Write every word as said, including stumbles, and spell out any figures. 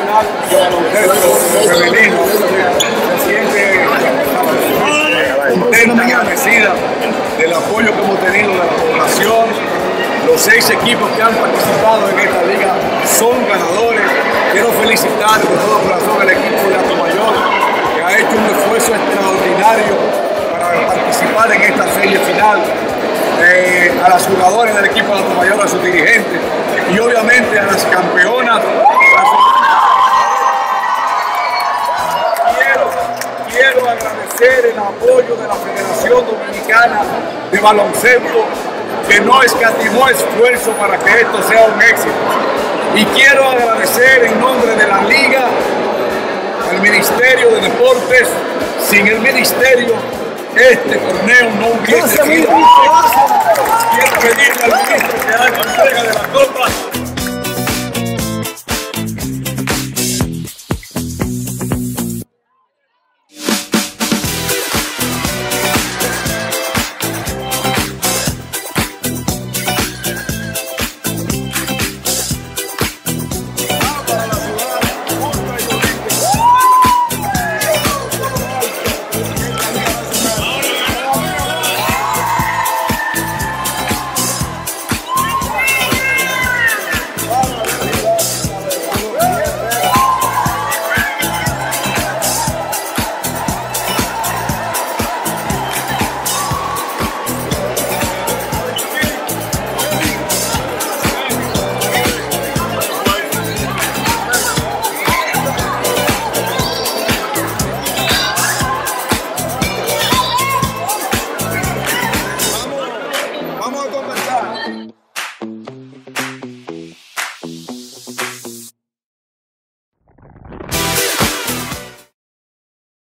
nacional de baloncesto femenino se siente contenta y agradecida del apoyo que hemos tenido de la población. Los seis equipos que han participado en esta liga son ganadores. Quiero felicitar de todo corazón al equipo de Atomayor, que ha hecho un esfuerzo extraordinario para participar en esta serie final. Eh, a las jugadoras del equipo de Atomayor, a sus dirigentes y obviamente a las campeonas. Quiero, quiero agradecer el apoyo de la Federación Dominicana de Baloncesto, que no escatimó esfuerzo para que esto sea un éxito. Y quiero agradecer en nombre de la Liga al Ministerio de Deportes. Sin el Ministerio, este torneo no hubiese sido. Quiero pedirle al ministro que haga entrega de la copa.